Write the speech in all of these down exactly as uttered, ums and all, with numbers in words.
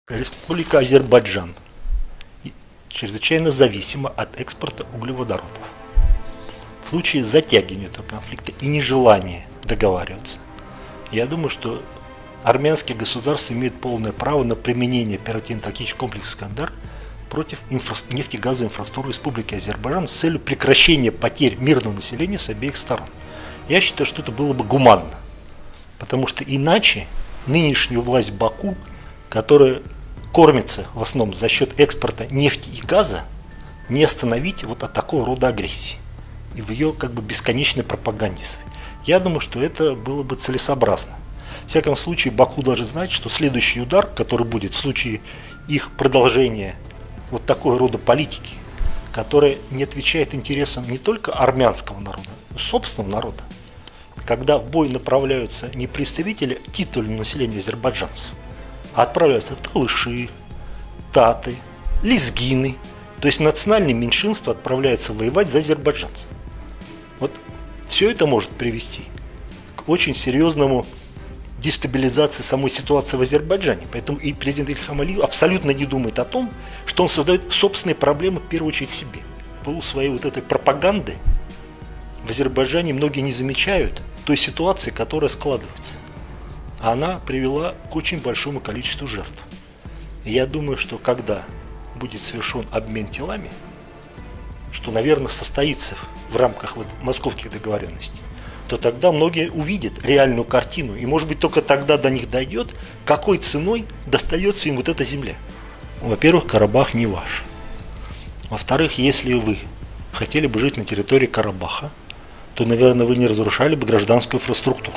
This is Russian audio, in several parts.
Республика Азербайджан чрезвычайно зависима от экспорта углеводородов. В случае затягивания этого конфликта и нежелания договариваться, я думаю, что армянские государства имеют полное право на применение оперативно-тактического комплекса «Искандар» против инфра... нефтегазовой инфраструктуры Республики Азербайджан с целью прекращения потерь мирного населения с обеих сторон. Я считаю, что это было бы гуманно, потому что иначе нынешнюю власть Баку, которая кормится в основном за счет экспорта нефти и газа, не остановить вот от такого рода агрессии и в ее как бы бесконечной пропаганде. Я думаю, что это было бы целесообразно. В всяком случае, Баку должен знать, что следующий удар, который будет в случае их продолжения вот такой рода политики, которая не отвечает интересам не только армянского народа, но и собственного народа, когда в бой направляются не представители титульного населения азербайджанцев, а отправляются талыши, таты, лезгины, то есть национальные меньшинства отправляются воевать за азербайджанцев. Вот все это может привести к очень серьезному дестабилизации самой ситуации в Азербайджане. Поэтому и президент Ильхам Алиев абсолютно не думает о том, что он создает собственные проблемы в первую очередь себе. В пылу своей вот этой пропаганды в Азербайджане многие не замечают той ситуации, которая складывается. Она привела к очень большому количеству жертв. И я думаю, что когда будет совершен обмен телами, что, наверное, состоится в рамках вот московских договоренностей, то тогда многие увидят реальную картину. И, может быть, только тогда до них дойдет, какой ценой достается им вот эта земля. Во-первых, Карабах не ваш. Во-вторых, если вы хотели бы жить на территории Карабаха, то, наверное, вы не разрушали бы гражданскую инфраструктуру.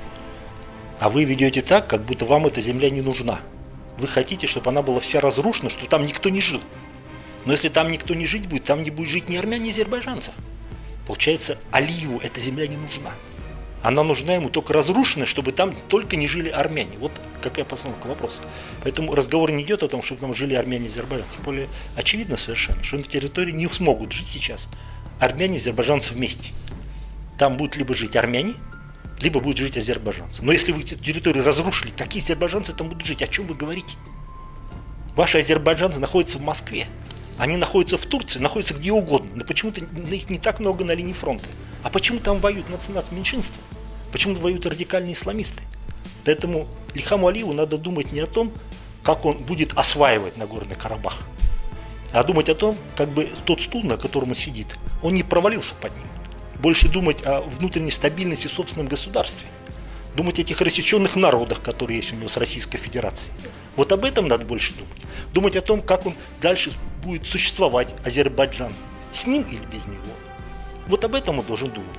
А вы ведете так, как будто вам эта земля не нужна. Вы хотите, чтобы она была вся разрушена, чтобы там никто не жил. Но если там никто не жить будет, там не будет жить ни армян, ни азербайджанцев. Получается, Алиеву эта земля не нужна. Она нужна ему только разрушенная, чтобы там только не жили армяне. Вот какая постановка вопроса. Поэтому разговор не идет о том, чтобы там жили армяне и азербайджанцы. Тем более очевидно совершенно, что на территории не смогут жить сейчас армяне и азербайджанцы вместе. Там будут либо жить армяне, либо будут жить азербайджанцы. Но если вы эту территорию разрушили, какие азербайджанцы там будут жить? О чем вы говорите? Ваши азербайджанцы находятся в Москве. Они находятся в Турции, находятся где угодно. Но почему-то их не так много на линии фронта. А почему там воюют национальные меньшинства? Почему воюют радикальные исламисты? Поэтому Ильхаму Алиеву надо думать не о том, как он будет осваивать Нагорный Карабах, а думать о том, как бы тот стул, на котором он сидит, он не провалился под ним. Больше думать о внутренней стабильности в собственном государстве. Думать о этих рассеченных народах, которые есть у него с Российской Федерацией. Вот об этом надо больше думать. Думать о том, как он дальше будет существовать, Азербайджан, с ним или без него. Вот об этом он должен думать.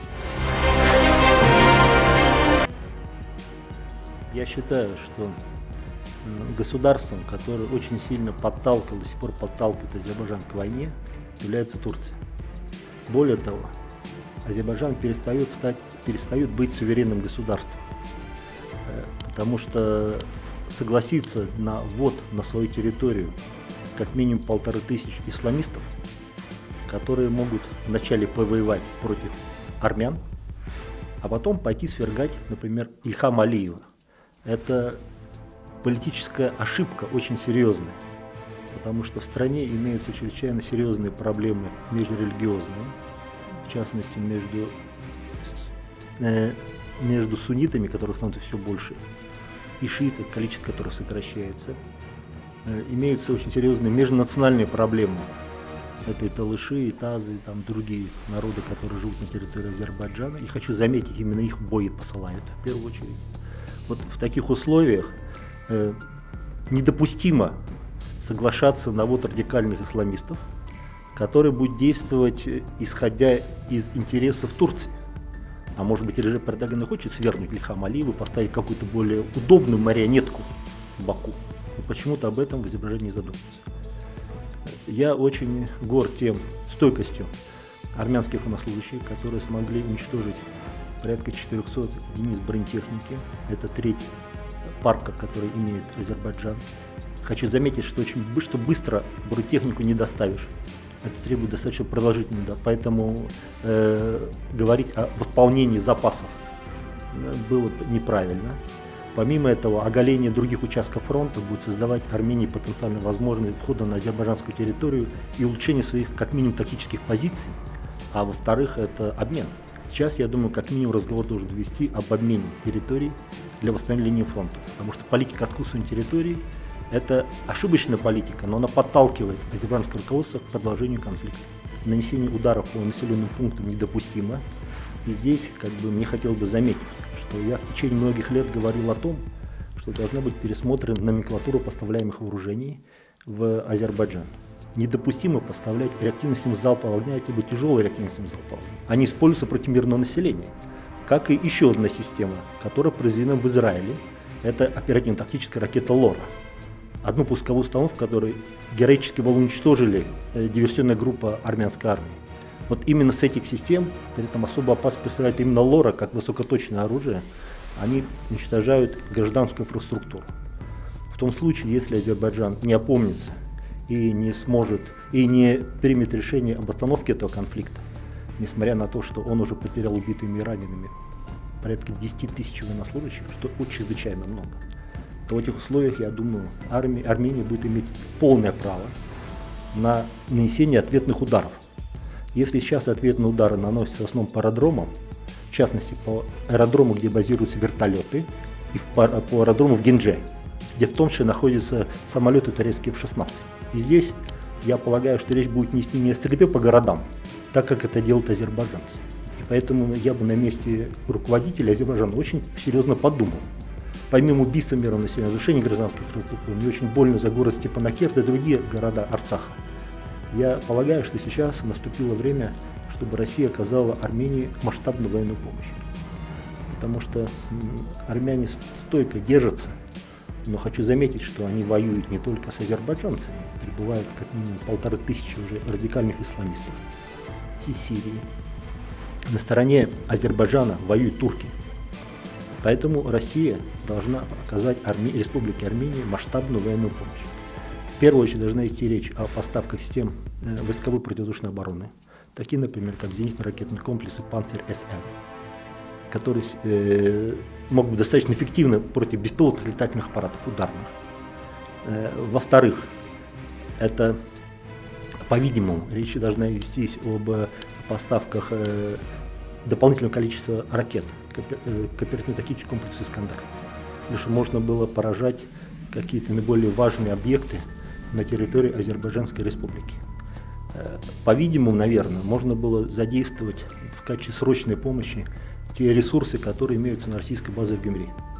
Я считаю, что государством, которое очень сильно подталкивало, до сих пор подталкивает Азербайджан к войне, является Турция. Более того, Азербайджан перестает, стать, перестает быть суверенным государством, потому что согласиться на ввод на свою территорию как минимум полторы тысячи исламистов, которые могут вначале повоевать против армян, а потом пойти свергать, например, Ильхама Алиева. Это политическая ошибка очень серьезная, потому что в стране имеются чрезвычайно серьезные проблемы межрелигиозные, в частности между, э, между суннитами, которых становится все больше, и шииты, количество которых сокращается. Э, имеются очень серьезные межнациональные проблемы. Это и талыши, и тазы, и там другие народы, которые живут на территории Азербайджана. И хочу заметить, именно их в бой посылают в первую очередь. Вот в таких условиях э, недопустимо соглашаться на ввод радикальных исламистов, который будет действовать, исходя из интересов Турции. А может быть, Реджеп Эрдоган и хочет свергнуть Ильхама Алиева и поставить какую-то более удобную марионетку в Баку. Но почему-то об этом в Азербайджане не задумываются. Я очень горд тем стойкостью армянских военнослужащих, которые смогли уничтожить порядка четырёхсот единиц бронетехники. Это треть парка, который имеет Азербайджан. Хочу заметить, что очень что быстро бронетехнику не доставишь. Это требует достаточно продолжительного, да, поэтому э, говорить о восполнении запасов было неправильно. Помимо этого, оголение других участков фронта будет создавать Армении потенциально возможность входа на азербайджанскую территорию и улучшение своих, как минимум, тактических позиций, а во-вторых, это обмен. Сейчас, я думаю, как минимум разговор должен вести об обмене территорий для восстановления фронта, потому что политика откусывания территорий – это ошибочная политика, но она подталкивает азербайджанское руководство к продолжению конфликта. Нанесение ударов по населенным пунктам недопустимо. И здесь как бы мне хотелось бы заметить, что я в течение многих лет говорил о том, что должна быть пересмотрена номенклатура поставляемых вооружений в Азербайджан. Недопустимо поставлять реактивную систему залпового огня, либо тяжелые реактивные системы залпового огня. Они используются против мирного населения. Как и еще одна система, которая произведена в Израиле, это оперативно-тактическая ракета «Лора». Одну пусковую установку, которую героически было уничтожили э, диверсионная группа армянской армии. Вот именно с этих систем, при этом особо опасно представляет именно «Лора» как высокоточное оружие, они уничтожают гражданскую инфраструктуру. В том случае, если Азербайджан не опомнится и не сможет, и не примет решение об остановке этого конфликта, несмотря на то, что он уже потерял убитыми и ранеными порядка десяти тысяч военнослужащих, что очень чрезвычайно много, то в этих условиях, я думаю, армия, Армения будет иметь полное право на нанесение ответных ударов. Если сейчас ответные удары наносятся в основном по аэродромам, в частности по аэродрому, где базируются вертолеты, и по, по аэродрому в Гиндже, где в том числе находятся самолеты турецкие эф шестнадцать. И здесь я полагаю, что речь будет не, не о стрельбе по городам, так как это делают азербайджанцы. И поэтому я бы на месте руководителя Азербайджана очень серьезно подумал. Помимо убийства мирного населения, разрушения гражданской инфраструктуры, мне очень больно за город Степанакерт и другие города Арцаха. Я полагаю, что сейчас наступило время, чтобы Россия оказала Армении масштабную военную помощь. Потому что армяне стойко держатся, но хочу заметить, что они воюют не только с азербайджанцами, прибывают как минимум полторы тысячи уже радикальных исламистов из Сирии. На стороне Азербайджана воюют турки. Поэтому Россия должна оказать Арме... Республике Армения масштабную военную помощь. В первую очередь должна идти речь о поставках систем э, войсковой противовоздушной обороны, такие, например, как зенитно-ракетные комплексы «Панцирь-СМ», которые э, могут быть достаточно эффективны против беспилотных летательных аппаратов ударных. Э, во-вторых, это, по-видимому, речь должна вестись об поставках э, дополнительного количества ракет к оперативно-тактическому комплексу «Искандар», для того, чтобы можно было поражать какие-то наиболее важные объекты на территории Азербайджанской республики. По-видимому, наверное, можно было задействовать в качестве срочной помощи те ресурсы, которые имеются на российской базе в Гюмри.